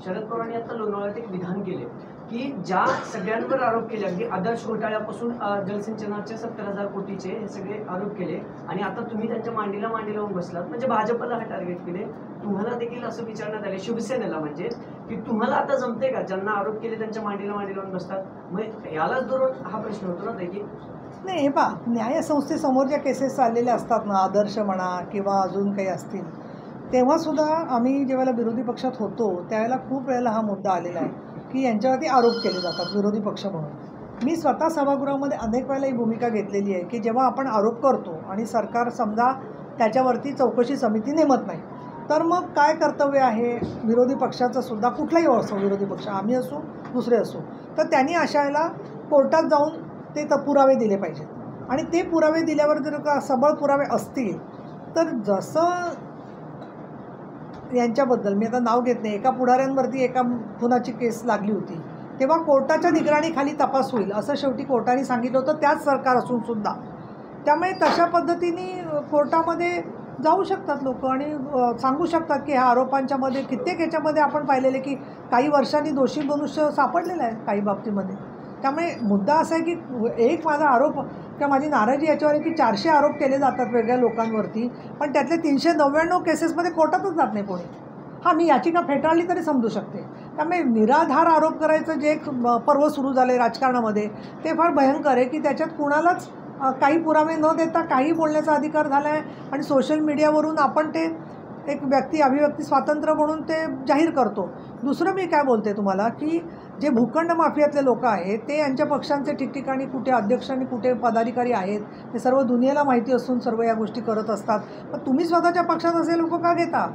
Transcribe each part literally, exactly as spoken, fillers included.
शरद पवारांनी आता लोणावळ्यात एक विधान केले की ज्या सगळ्यांवर आरोप केले, अगदी आदर्श घोटाळ्यापासून जलसिंचनाचे सत्तर हजार कोटीचे हे सगळे आरोप केले आणि आता तुम्ही त्यांच्या मांडीला मांडी लावून बसलात, म्हणजे भाजपला हा टार्गेट केले. तुम्हाला देखील असं विचारण्यात आले शिवसेनेला, म्हणजे की तुम्हाला आता जमते का ज्यांना आरोप केले त्यांच्या मांडीला मांडी लावून बसतात? मग यालाच धरून हा प्रश्न होतो ना की नाही. हे पहा, न्यायसंस्थेसमोर ज्या केसेस चाललेल्या असतात ना, आदर्श म्हणा किंवा अजून काही असतील, तेव्हासुद्धा आम्ही जेव्हा विरोधी पक्षात होतो त्यावेळेला खूप वेळेला हा मुद्दा आलेला आहे की यांच्यावरती आरोप केले जातात विरोधी पक्ष म्हणून. मी स्वतः सभागृहामध्ये अनेक वेळेला ही भूमिका घेतलेली आहे की जेव्हा आपण आरोप करतो आणि सरकार समजा त्याच्यावरती चौकशी समिती नेमत नाही, तर मग काय कर्तव्य आहे विरोधी पक्षाचं सुद्धा, कुठलाही असो विरोधी पक्ष, आम्ही असो दुसरे असो, तर त्यांनी अशा वेळेला कोर्टात जाऊन ते त पुरावे दिले पाहिजेत. आणि ते पुरावे दिल्यावर जर का सबळ पुरावे असतील तर जसं यांच्याबद्दल मी आता नाव घेत नाही, एका पुढाऱ्यांवरती एका खुनाची केस लागली होती तेव्हा कोर्टाच्या निगराणीखाली तपास होईल असं शेवटी कोर्टाने सांगितलं होतं, त्याच सरकार असूनसुद्धा. त्यामुळे तशा पद्धतीने कोर्टामध्ये जाऊ शकतात लोक आणि सांगू शकतात की ह्या आरोपांच्यामध्ये कित्येक ह्याच्यामध्ये आपण पाहिलेले की काही वर्षांनी दोषी मनुष्य सापडलेला आहे काही बाबतीमध्ये. त्यामुळे मुद्दा असा आहे की एक माझा आरोप किंवा माझी नाराजी याच्यावर आहे की चारशे आरोप केले जातात वेगळ्या लोकांवरती, पण त्यातले तीनशे नव्याण्णव केसेसमध्ये कोर्टातच जात नाही कोणी. हां, मी याचिका फेटाळली तरी समजू शकते. त्यामुळे निराधार आरोप करायचं जे एक पर्व सुरू झालं आहे राजकारणामध्ये ते फार भयंकर आहे की त्याच्यात कुणालाच काही पुरावे न देता काही बोलण्याचा अधिकार झाला आहे आणि सोशल मीडियावरून आपण ते एक व्यक्ती अभिव्यक्ती स्वातंत्र्य म्हणून ते जाहीर करतो. दुसरं मी काय बोलते तुम्हाला की जे भूखंड माफियातले लोक आहेत ते यांच्या पक्षांचे ठिकठिकाणी कुठे अध्यक्ष आणि कुठे पदाधिकारी आहेत हे सर्व दुनियेला माहिती असून सर्व या गोष्टी करत असतात. पण तुम्ही स्वतःच्या पक्षात असे लोक का घेता?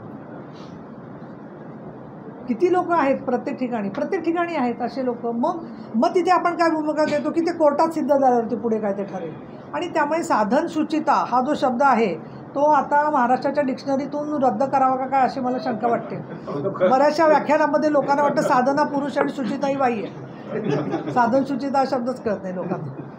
किती लोक आहेत प्रत्येक ठिकाणी प्रत्येक ठिकाणी आहेत असे लोक. मग मग तिथे आपण काय भूमिका देतो की ते कोर्टात सिद्ध झाल्यावरती पुढे काय ते ठरेल. आणि त्यामुळे साधन शुचिता हा जो शब्द आहे तो आता महाराष्ट्राच्या डिक्शनरीतून रद्द करावा का काय अशी मला शंका वाटते. बऱ्याचशा व्याख्यानामध्ये लोकांना वाटतं साधना पुरुष आणि शुचिता ही बाई आहे. साधन शुचिता हा शब्दच कळत नाही लोकांना.